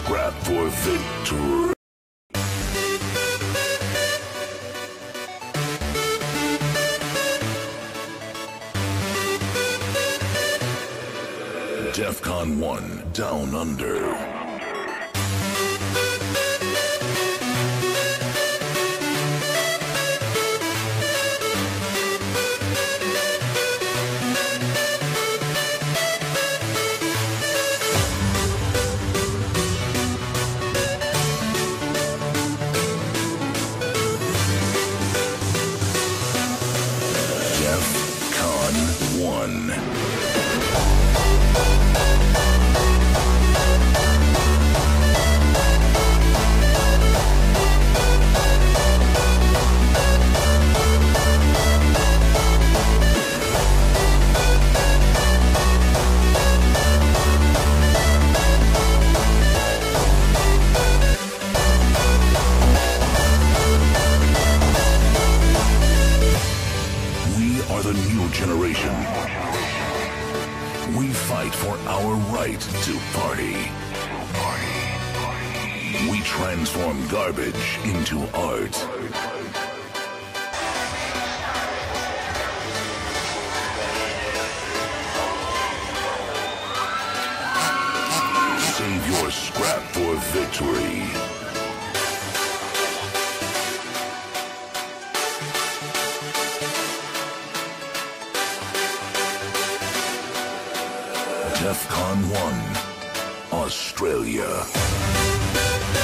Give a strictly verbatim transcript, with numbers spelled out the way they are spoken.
scrap for victory. DEFCON one Down Under. DEFCON one. The new generation. We fight for our right to party. We transform garbage into art. Save your scrap for victory. DEFCON one, Australia.